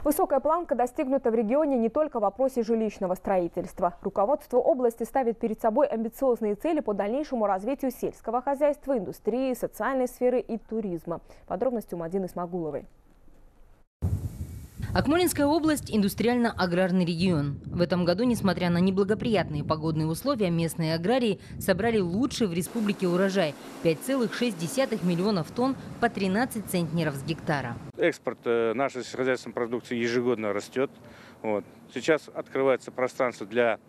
Высокая планка достигнута в регионе не только в вопросе жилищного строительства. Руководство области ставит перед собой амбициозные цели по дальнейшему развитию сельского хозяйства, индустрии, социальной сферы и туризма. Подробности у Мадины Исмагуловой. Акмолинская область – индустриально-аграрный регион. В этом году, несмотря на неблагоприятные погодные условия, местные аграрии собрали лучший в республике урожай – 5,6 миллионов тонн по 13 центнеров с гектара. Экспорт нашей сельскохозяйственной продукции ежегодно растет. Сейчас открывается пространство для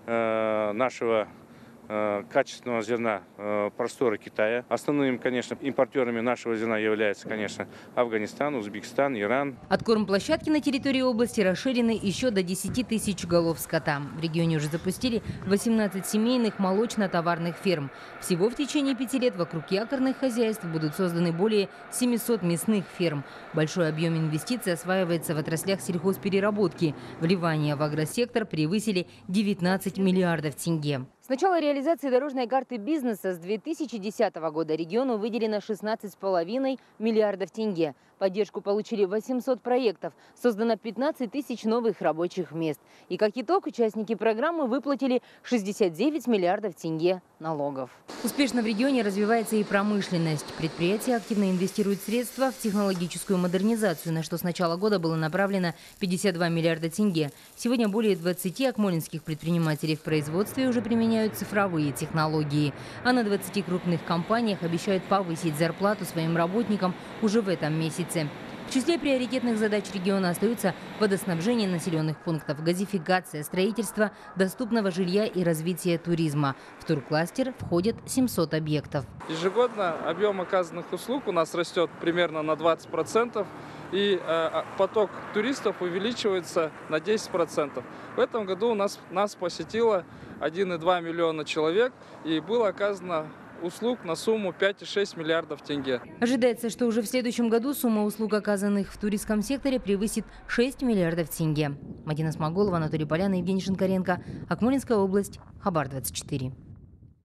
нашего качественного зерна простора Китая. Основными, конечно, импортерами нашего зерна являются, конечно, Афганистан, Узбекистан, Иран. Откормплощадки на территории области расширены еще до 10 тысяч голов скота. В регионе уже запустили 18 семейных молочно-товарных ферм. Всего в течение 5 лет вокруг якорных хозяйств будут созданы более 700 мясных ферм. Большой объем инвестиций осваивается в отраслях сельхозпереработки. Вливания в агросектор превысили 19 миллиардов тенге. С начала реализации дорожной карты бизнеса с 2010 года региону выделено 16,5 миллиардов тенге. Поддержку получили 800 проектов, создано 15 тысяч новых рабочих мест. И как итог, участники программы выплатили 69 миллиардов тенге налогов. Успешно в регионе развивается и промышленность. Предприятия активно инвестируют средства в технологическую модернизацию, на что с начала года было направлено 52 миллиарда тенге. Сегодня более 20 акмолинских предпринимателей в производстве уже применяют цифровые технологии. А на 20 крупных компаниях обещают повысить зарплату своим работникам уже в этом месяце. В числе приоритетных задач региона остаются водоснабжение населенных пунктов, газификация, строительство доступного жилья и развитие туризма. В туркластер входят 700 объектов. Ежегодно объем оказанных услуг у нас растет примерно на 20%. И поток туристов увеличивается на 10%. В этом году нас посетило 1,2 миллиона человек и было оказано услуг на сумму 5,6 миллиардов тенге. Ожидается, что уже в следующем году сумма услуг, оказанных в туристском секторе, превысит 6 миллиардов тенге. Мадина Исмагулова, Анатолий Полян, Евгений Шинкаренко. Акмолинская область. Хабар 24.